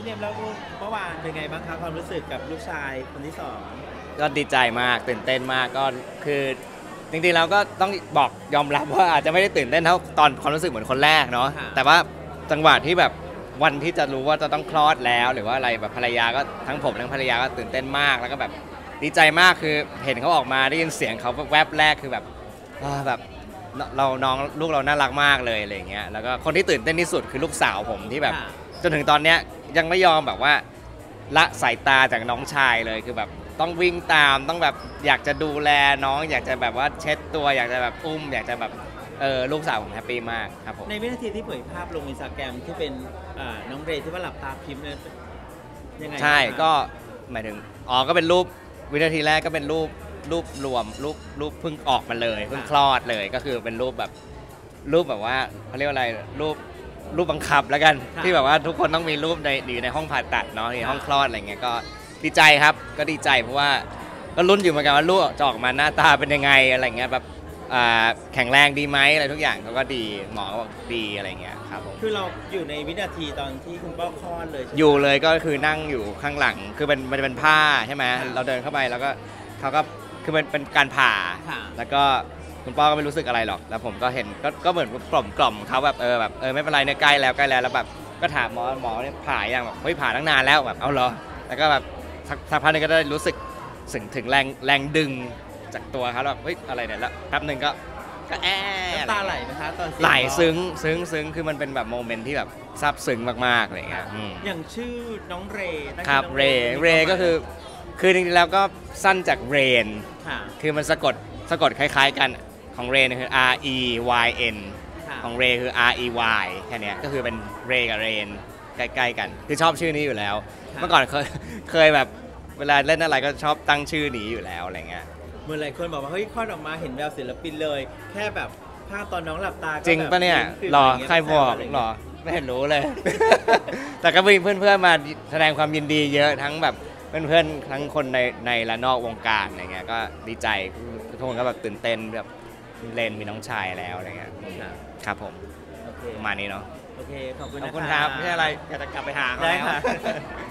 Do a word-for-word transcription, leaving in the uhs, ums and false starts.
พี่เนมแล้วเมื่อวานเป็นไงบ้างครับความรู้สึกกับลูกชายคนที่สองก็ดีใจมากตื่นเต้นมากก็คือจริงๆเราก็ต้องบอกยอมรับว่าอาจจะไม่ได้ตื่นเต้นเท่าตอนความรู้สึกเหมือนคนแรกเนาะแต่ว่าจังหวะที่แบบวันที่จะรู้ว่าจะต้องคลอดแล้วหรือว่าอะไรแบบภรรยาก็ทั้งผมทั้งภรรยาก็ตื่นเต้นมากแล้วก็แบบดีใจมากคือเห็นเขาออกมาได้ยินเสียงเขาแวบแรกคือแบบแบบเราน้องลูกเราน่ารักมากเลยอะไรอย่างเงี้ยแล้วก็คนที่ตื่นเต้นที่สุดคือลูกสาวผมที่แบบจนถึงตอนเนี้ยยังไม่ยอมแบบว่าละสายตาจากน้องชายเลยคือแบบต้องวิ่งตามต้องแบบอยากจะดูแลน้องอยากจะแบบว่าเช็ดตัวอยากจะแบบอุ้มอยากจะแบบเออลูกสาวผมแฮปปี้มากครับผมในวินาทีที่เผยภาพลงอินสตาแกรมที่เป็นน้องเรย์ที่ว่าหลับตาพิมพ์เนี่ยยังไงใช่ก็หมายถึงอ๋อก็เป็นรูปวินาทีแรกก็เป็นรูปรูปรวมรูปรูปเพิ่งออกมาเลยเพิ่งคลอดเลยก็คือเป็นรูปแบบรูปแบบว่าเขาเรียกว่าอะไรรูปรูปบังคับแล้วกันที่แบบว่าทุกคนต้องมีรูปในอยู่ในห้องผ่าตัดเนาะในห้องคลอดอะไรเงี้ยก็ดีใจครับก็ดีใจเพราะว่าก็ลุ้นอยู่เหมือนกันว่าลูกจะออกมาหน้าตาเป็นยังไงอะไรเงี้ยแบบแข็งแรงดีไหมอะไรทุกอย่างเขาก็ดีหมอบอกดีอะไรเงี้ยครับผมคือเราอยู่ในวินาทีตอนที่คุณพ่อคลอดเลยอยู่เลยก็คือนั่งอยู่ข้างหลังคือเป็นมันเป็นผ้าใช่ไหมเราเดินเข้าไปแล้วก็เขาก็คือมันเป็นการผ่าแล้วก็คุณพ่อก็ไม่รู้สึกอะไรหรอกแล้วผมก็เห็นก็ก็เหมือนกล่อมกล่อมเขาแบบเออแบบเออไม่เป็นไรเนี่ยใกล้แล้วใกล้แล้วแล้วแบบก็ถามหมอหมอเนี่ยผ่าอย่างแบบเฮ้ยผ่าตั้งนานแล้วแบบเอาเหรอแล้วก็แบบสักพักนึงก็ได้รู้สึกถึงถึงแรงแรงดึงจากตัวเขาแบบเฮ้ยอะไรเนี่ยแล้วแป๊บนึงก็ก็แอบน้ำตาไหลไหมคะตอนไหลซึ้งซึ้งซึ้งคือมันเป็นแบบโมเมนต์ที่แบบซาบซึ้งมากๆอะไรอย่างเงี้ยอย่างชื่อน้องเรย์ครับเรย์เรย์ก็คือคือจริงๆแล้วก็สั้นจากเรนคือมันสะกดสะกดคล้ายๆกันของเรนคือ R E Y N ของเรย์คือ R E Y แค่นี้ก็คือเป็นเรย์กับเรนใกล้ๆกันคือชอบชื่อนี้อยู่แล้วเมื่อก่อนเคยเคยแบบเวลาเล่นอะไรก็ชอบตั้งชื่อนี้อยู่แล้วอะไรเงี้ยเมื่อหลายคนบอกว่าเฮ้ยคลอดออกมาเห็นแววศิลปินเลยแค่แบบภาพตอนน้องหลับตาจริงปะเนี่ยหรอใครบอกหรอไม่เห็นรู้เลย แต่ก็มีเพื่อนๆมาแสดงความยินดีเยอะทั้งแบบเพื่อนๆทั้งคนในในและนอกวงการอะไรเงี้ยก็ดีใจทุกคนก็แบบตื่นเต้นแบบเลนมีน้องชายแล้วอะไรเงี้ยครับผมประมาณนี้เนาะโอเคขอบคุณขอบคุณครับไม่ใช่อะไรอยากจะกลับไปหาเขาแล้ว